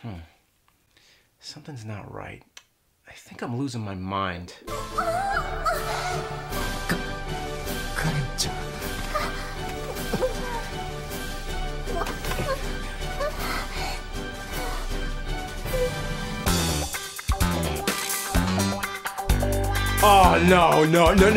Something's not right. I think I'm losing my mind. Oh, no.